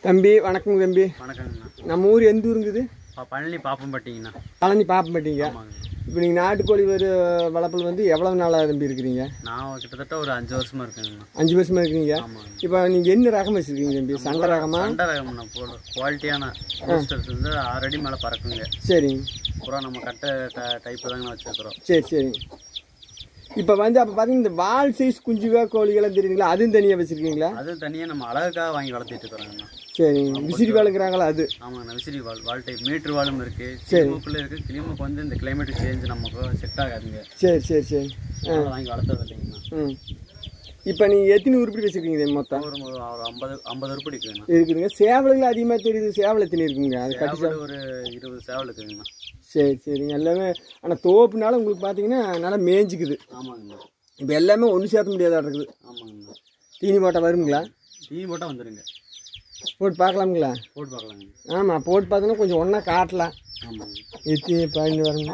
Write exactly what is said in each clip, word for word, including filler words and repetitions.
தம்பி வணக்கம் தம்பி. வணக்கங்கண்ணா. நம்ம ஊர் எந்த ஊருங்குது? பழனி பாப்பம்பட்டிங்கண்ணா. பழனி பாப்பம்பட்டிங்க. இப்போ நீங்கள் நாட்டுக்கோழி ஒரு வளர்ப்பில் வந்து எவ்வளோ நாளாக தம்பி இருக்கிறீங்க? நான் கிட்டத்தட்ட ஒரு அஞ்சு வருஷமா இருக்குங்கண்ணா. அஞ்சு வருஷமா இருக்கிறீங்க. இப்போ நீங்கள் என்ன ரகம் வச்சுருக்கீங்க தம்பி? சண்டை ரகமா? சண்டை ரகம்ண்ணா. போட குவாலிட்டியான பூஸ்டர்ஸ் வந்து ஆறு அடி மேலே பறக்குங்க. சரி. அப்புறம் நம்ம கட்டை டைப்பு தாங்கண்ணா வச்சுருக்குறோம். சரி சரி. இப்போ வந்து அப்போ பார்த்தீங்கன்னா இந்த வால் சைஸ் குஞ்சுகா கோழிகளாம் தெரியுங்களா, அதுவும் தனியாக வச்சுருக்கீங்களா? அதுவும் தனியாக நம்ம அழகுக்காக வாங்கி வளர்த்திட்டு இருக்கிறோங்கண்ணா. சரி. விசிறி வாழுங்கிறாங்களா? அது ஆமாங்கண்ணா. விசிறி வால் வால் டைப் மீட்ரு வாலும் இருக்குது. கிளிமுக்குள்ளே இருக்குது. கிளிமுக்கு வந்து இந்த கிளைமேட் சேஞ்ச் நமக்கு செட் ஆகாதுங்க. சரி சரி சரி. வாங்கி வளர்த்தது இல்லைங்கண்ணா. ம். இப்போ நீங்கள் எத்தனை உருப்படி வச்சுருக்கீங்க மொத்தம்? ஒரு ஒரு ஐம்பது ஐம்பது உருப்படி இருக்குங்கண்ணா. இருக்குதுங்க. சேவலுகள் அதிகமாக தெரியுது. சேவல் எத்தனை இருக்குங்க? அது கட்டி ஒரு இருபது சேவல் இருக்குங்கண்ணா. சரி சரிங்க. எல்லாமே ஆனால் தோப்புனால உங்களுக்கு பார்த்தீங்கன்னா நல்லா மேய்ஞ்சிக்குது. ஆமாங்கண்ணா. இப்போ எல்லாமே ஒன்று சேர்த்த முடியாதா இருக்குது. ஆமாங்கண்ணா. தீனி போட்டால் வருங்களா? தீனி போட்டால் வந்துடுங்க. போட்டு பார்க்கலாமுங்களா? போட்டு பார்க்கலாங்க. ஆமாம், போட்டு பார்த்தோன்னா கொஞ்சம் ஒன்றா காட்டலாம். ஆமாங்க. எத்தி பதினஞ்சு வரணும்.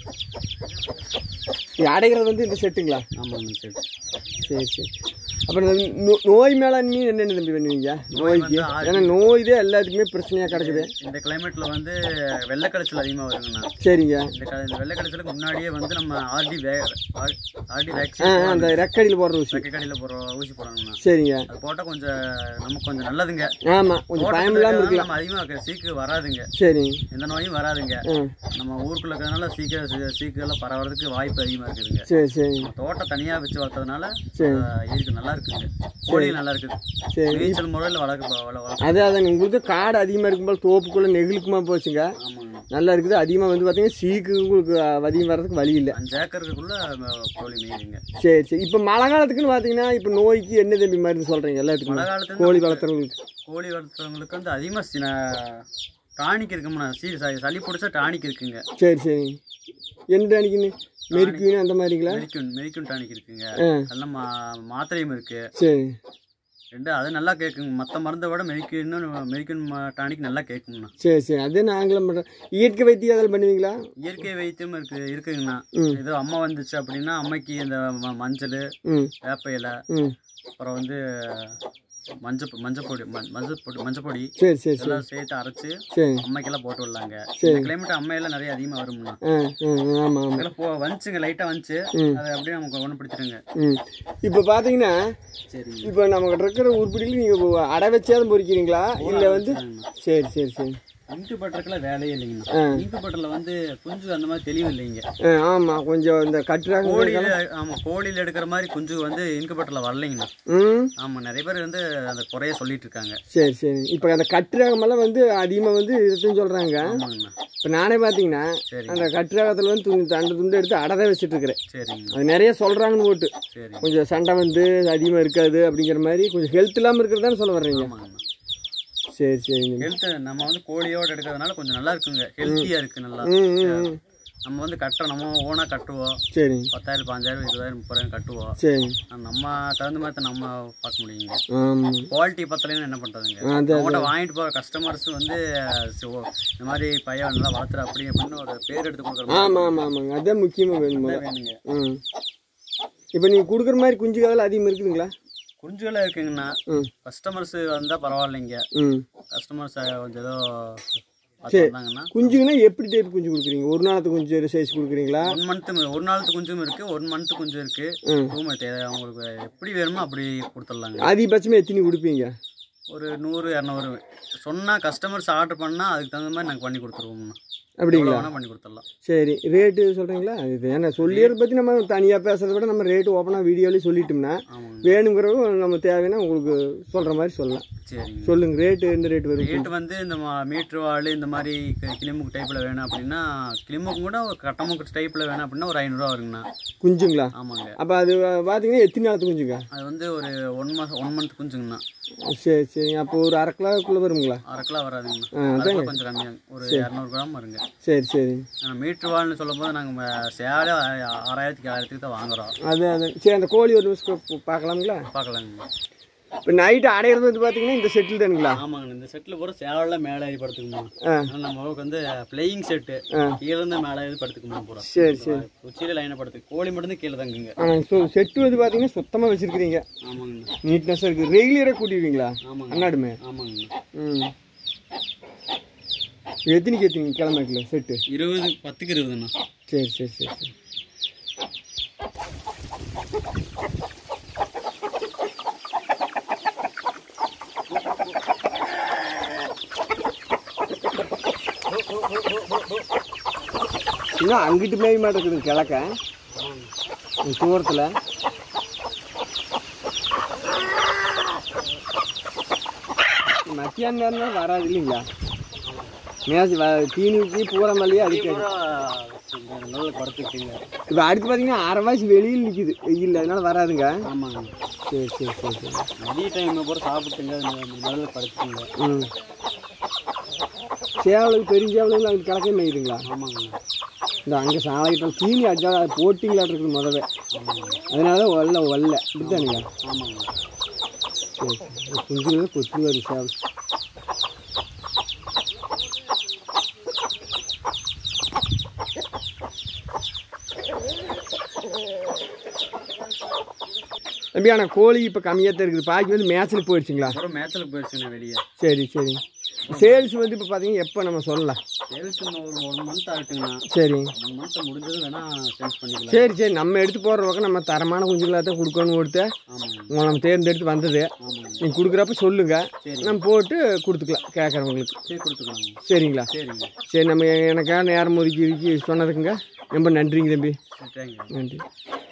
அடைகிறது வந்து இந்த செட்டுங்களா? ஆமாங்க செட்டு. சரி சரி. அப்புறம் நோய் மேலாண்மை என்னென்ன தம்பி பண்ணுவீங்க நோய்க்கு? ஏன்னா நோய் தான் எல்லாத்துக்குமே பிரச்சனையாக கிடக்குது. இந்த கிளைமேட்டில் வந்து வெள்ளை கலைச்சல் அதிகமாக வருங்கண்ணா. சரிங்க. இந்த இந்த வெள்ளை கலைச்சலுக்கு முன்னாடியே வந்து நம்ம ஆர்டி வே ஆர்டி வேக்சின் அந்த ரெக்கடியில் போடுற ஊசி, ரெக்கடியில் போடுற ஊசி போடுறாங்கண்ணா. சரிங்க. அது போட்டால் கொஞ்சம் நமக்கு கொஞ்சம் நல்லதுங்க. ஆமாம், கொஞ்சம் பயம் இல்லாமல் இருக்கலாம். நம்ம அதிகமாக சீக்கு வராதுங்க. சரி. எந்த நோயும் வராதுங்க. நம்ம ஊருக்குள்ள இருக்கிறதுனால சீக்கிரம் சீக்கெல்லாம் பரவறதுக்கு வாய்ப்பு அதிகமாக இருக்குதுங்க. சரி சரி. தோட்டம் தனியாக வச்சு வளர்த்ததுனால இருக்கு, நல்லா இருக்குங்க. கோழி நல்லா இருக்குது. சரி. நீச்சல் முறையில் வளர்க்க அதே அதாங்க. உங்களுக்கு காடு அதிகமாக இருக்கும்போது தோப்புக்குள்ளே நெகிழுக்குமா போச்சுங்க. நல்லா இருக்குது. அதிகமாக வந்து பார்த்தீங்கன்னா சீக்கு உங்களுக்கு அதிகம் வர்றதுக்கு வழி இல்லை. அஞ்சு ஏக்கருக்குள்ள கோழி மேயுங்க. சரி சரி. இப்போ மழை காலத்துக்குன்னு பார்த்தீங்கன்னா இப்போ நோய்க்கு என்ன தம்பி மருந்து சொல்கிறீங்க எல்லாத்துக்கும்? மழை காலத்துக்கு கோழி வளர்த்துறவங்களுக்கு கோழி வளர்த்துறவங்களுக்கு வந்து அதிகமாக டானிக் இருக்கும்ண்ணா. சீ சளி பிடிச்சா டானிக் இருக்குங்க. சரி சரி. என்ன டானிக்குன்னு? மெரிக்யூன் அந்த மாதிரிங்களா? மெரிக்யூன் மெரிக்யூன் டானிக் இருக்குங்க. அதெல்லாம் மா மாத்திரையும் இருக்கு. சரி. ரெண்டு அது நல்லா கேட்குங்க. மற்ற மருந்தை விட மெரிக்யூன் மெரிக்யூன் டானிக் நல்லா கேட்குங்கண்ணா. சரி சரி. அதே நாங்களும் பண்ணுறோம். இயற்கை வைத்தியம் அதில் பண்ணுவீங்களா? இயற்கை வைத்தியம் இருக்கு இருக்குங்கண்ணா. ஏதோ அம்மா வந்துச்சு அப்படின்னா அம்மைக்கு இந்த மஞ்சள், வேப்ப இலை, அப்புறம் வந்து மஞ்சள் மஞ்சப்பொடி மஞ்சள் பொடி மஞ்சப்பொடி சரி சரி எல்லாம் சேர்த்து அரைச்சு அம்மைக்கெல்லாம் போட்டு விடலாங்க. கிளைமேட் அம்மையெல்லாம் நிறைய அதிகமாக வரும்ண்ணா. போ வந்துச்சுங்க, லைட்டாக வந்துச்சு. அதை அப்படியே நமக்கு குணப்படுத்திடுங்க. இப்போ பார்த்தீங்கன்னா சரி, இப்போ நம்மகிட்ட இருக்கிற உருப்படியில் நீங்கள் அடை வச்சாதான் பொறிக்கிறீங்களா இல்லை வந்து? சரி சரி சரி. இன்குபேட்டருக்குலாம் வேலையே இல்லைங்கண்ணா. இன்குபேட்டரில் வந்து குஞ்சு அந்த மாதிரி தெளிவு இல்லைங்க. ஆமாம், கொஞ்சம் இந்த கட்டுறாங்க. கோழியில் ஆமாம் கோழியில் எடுக்கிற மாதிரி குஞ்சு வந்து இன்குபேட்டரில் வரலைங்கண்ணா. ஆமாம், நிறைய பேர் வந்து அந்த குறைய சொல்லிட்டு இருக்காங்க. சரி சரி. இப்போ அந்த கட்டுறாகமெல்லாம் வந்து அதிகமாக வந்து இதுன்னு சொல்கிறாங்க. ஆமாங்கண்ணா. இப்போ நானே பார்த்தீங்கன்னா அந்த கட்டுராகத்தில் வந்து துணி தண்டு துண்டு எடுத்து அடை தான் வச்சுட்டு இருக்கிறேன். சரிங்க. அது நிறைய சொல்கிறாங்கன்னு போட்டு கொஞ்சம் சண்டை வந்து அதிகமாக இருக்காது அப்படிங்கிற மாதிரி கொஞ்சம் ஹெல்த் இல்லாமல் இருக்கிறதான்னு சொல்ல வர்றீங்க. சரி சரிங்க. ஹெல்த் நம்ம வந்து கோழியோடு எடுக்கிறதுனால கொஞ்சம் நல்லா இருக்குங்க. ஹெல்த்தியாக இருக்குது நல்லா. நம்ம வந்து கட்டுறோம், நம்ம ஓனாக கட்டுவோம். சரி. பத்தாயிரம் பாஞ்சாயிரம் இருபதாயிரம் முப்பதாயிரம் கட்டுவோம். சரி. நம்ம தகுந்த மாதிரி நம்ம பார்க்க முடியுங்க. குவாலிட்டி பத்தலைன்னு என்ன பண்ணுறதுங்க? அவங்கள்ட்ட வாங்கிட்டு போகிற கஸ்டமர்ஸ் வந்து இந்த மாதிரி பையன் நல்லா வளர்த்துற அப்படி அப்படின்னு ஒரு பேர் எடுத்து கொடுக்குறோம். ஆமாம் ஆமாம் ஆமாங்க, அதான் முக்கியமாக வேணும் வேணுங்க. ம். இப்போ நீங்கள் கொடுக்குற மாதிரி குஞ்சு காதல் அதிகமாக இருக்குதுங்களா? குஞ்சுகளாக இருக்குங்கண்ணா. கஸ்டமர்ஸ் வந்தால் பரவாயில்லைங்க. கஸ்டமர்ஸ் கொஞ்சம் ஏதோ பார்த்தாங்கன்னா. குஞ்சுங்கன்னா எப்படி டைப் குஞ்சு கொடுக்குறீங்க? ஒரு நாளத்து குஞ்சு சைஸ் கொடுக்குறீங்களா? ஒன் மந்த்து ஒரு நாளத்து குஞ்சும் இருக்குது, ஒன் மந்த்து குஞ்சு இருக்குது. டூ மந்த் அவங்களுக்கு எப்படி வேணுமோ அப்படி கொடுத்துடலாங்க. அதிகபட்சமாக எத்தனை கொடுப்பீங்க? ஒரு நூறு இரநூறு சொன்னால் கஸ்டமர்ஸ் ஆர்டர் பண்ணால் அதுக்கு தகுந்த மாதிரி நாங்கள் பண்ணி கொடுத்துருவோம்ண்ணா. அப்படிங்களா? பண்ணி கொடுத்துடலாம். சரி. ரேட்டு சொல்கிறீங்களா? இது ஏன்னா சொல்லியதை பற்றி நம்ம தனியாக பேசுறதை விட நம்ம ரேட்டு ஓப்பனாக வீடியோலேயே சொல்லிட்டோம்னா வேணுங்கிறவங்க நம்ம தேவைன்னா உங்களுக்கு சொல்கிற மாதிரி சொல்லலாம். சரி சொல்லுங்கள். ரேட்டு எந்த ரேட்டு வரும்? ரேட்டு வந்து இந்த மீட்ரு வாள் இந்த மாதிரி கிளிமுக்கு டைப்பில் வேணும் அப்படின்னா கிளிமுக்கு கூட ஒரு கட்டமுக்கு டைப்பில் வேணும் அப்படின்னா ஒரு ஐநூறுரூவா வருங்கண்ணா. குஞ்சுங்களா? ஆமாங்க. அப்போ அது பார்த்தீங்கன்னா எத்தனை நாளத்து குஞ்சுங்க? அது வந்து ஒரு ஒன் மாதம் ஒன் மந்த் குஞ்சுங்கண்ணா. சரி சரி. அப்போ ஒரு அரை கிலோக்குள்ளே வருங்களா? அரை கிலோ வராதுங்கண்ணா, கொஞ்சம் கம்மியாங்க, ஒரு இரநூறு கிராம் வருங்க. சரி சரி. மீட்ரு வாள்னு சொல்லும் போது நாங்கள் சேலை ஆறாயிரத்துக்கு ஆயிரத்துக்கு தான் வாங்குறோம். அது அது சரி. அந்த கோழி ஒரு நிமிஷம் பார்க்கலாங்களா? பார்க்கலாங்க. இப்போ நைட்டு அடையிறது வந்து பார்த்தீங்கன்னா இந்த செட்டில் தானுங்களா? ஆமாங்க, இந்த செட்டில் பூரா சேவலில் மேலே ஏறி படுத்துக்கணும். நம்ம அளவுக்கு வந்து பிளேயிங் செட்டு கீழே இருந்து மேலே ஏறி படுத்துக்கணும் பூரா. சரி சரி, உச்சியில் லைனை படுத்து கோழி மட்டும் கீழே தாங்குங்க. ஆ, ஸோ செட்டு வந்து பார்த்தீங்கன்னா சுத்தமாக வச்சுருக்கிறீங்க. ஆமாங்க, நீட்னஸாக இருக்குது. ரெகுலராக கூட்டிடுவீங்களா? ஆமாங்க அண்ணாடுமே. ஆமாங்க. ம், எத்தனைக்கு எத்தனைங்க கிழமைக்குல செட்டு? இருபது பத்துக்கு இருபதுண்ணா. சரி சரி சரி சரி. இன்னும் அங்கிட்டு மேய் மாட்டேன் இருக்குது கிழக்க தூரத்தில். மத்தியான நேரம் வராது இல்லைங்களா? மேட்ச் தீனிக்கு பூரா மல்லியே அதுக்கு படுத்துக்கிட்டீங்க. இப்போ அடுத்து பார்த்தீங்கன்னா அரை வாசி வெளியில் நிற்கிது வெயில், அதனால வராதுங்க. ஆமாங்க. சரி சரி சரி சரி. மதிய டைம் பூரா சாப்பிட்டுங்க முதல்ல படுத்துக்கிங்க. ம், சேவலுக்கு பெரிய சேவலுக்கு அங்கே கிழக்கே மேயுதுங்களா? ஆமாங்க. இந்த அங்கே சாலைக்கிட்ட தீனி அடிச்சா போட்டிங்களாட்டு இருக்குது முதவே, அதனால தான் வரல வரல இப்படித்தானுங்க. ஆமாங்க. சரி சரி, குஞ்சுகள் கொத்து வரும் சேவல். தம்பி ஆனால் கோழி இப்போ கம்மியாக தான் இருக்குது. பாக்கி வந்து மேட்ச்சில் போயிடுச்சுங்களா? மேட்ச்சில் போயிடுச்சுண்ணே வெளியே. சரி சரி. சேல்ஸ் வந்து இப்போ பார்த்தீங்கன்னா எப்போ நம்ம சொல்லலாம்? சேல்ஸ் ஒரு ஒன் மந்த் ஆகிட்டுங்கண்ணா. சரி, ஒன் மந்த் முடிஞ்சது வேணால் சேல்ஸ் பண்ணிக்கலாம். சரி சரி, நம்ம எடுத்து போடுற பக்கம் நம்ம தரமான குஞ்சுகளாக தான் கொடுக்கணும்னு கொடுத்து உங்களை நம்ம தேர்ந்தெடுத்து வந்தது. நீங்கள் கொடுக்குறப்ப சொல்லுங்கள், நம்ம போட்டு கொடுத்துக்கலாம் கேட்குறவங்களுக்கு. சரி கொடுத்துக்கலாம். சரிங்களா? சரிங்க. சரி, நம்ம எனக்காக நேரம் ஒதுக்கி ஒதுக்கி சொன்னதுக்குங்க ரொம்ப நன்றிங்க தம்பி. தேங்க்யூ. நன்றி.